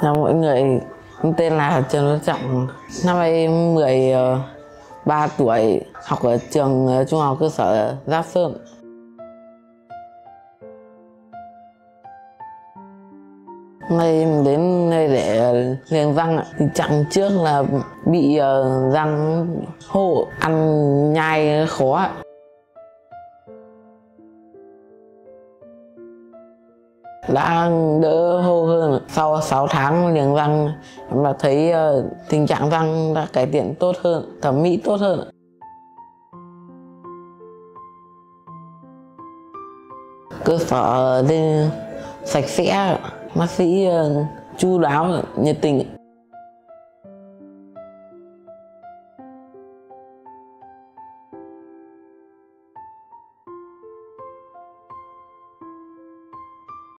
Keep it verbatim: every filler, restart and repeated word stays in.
Chào mọi người, em tên là Trần Văn Trọng, năm nay em mười ba tuổi, học ở trường trung học cơ sở Giáp Sơn. Hôm nay em đến đây để liềng răng. Tình trạng trước là bị răng hổ, ăn nhai khó. Đã đỡ hô hơn. Sau sáu tháng liềng răng, em đã thấy uh, tình trạng răng đã cải thiện tốt hơn, thẩm mỹ tốt hơn. Cơ sở lên sạch sẽ, bác sĩ uh, chu đáo, nhiệt tình.